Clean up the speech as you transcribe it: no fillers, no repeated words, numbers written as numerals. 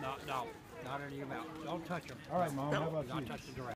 No, no, not in your mouth. Don't touch them. All right, Mom. How about Not you? touch the giraffe.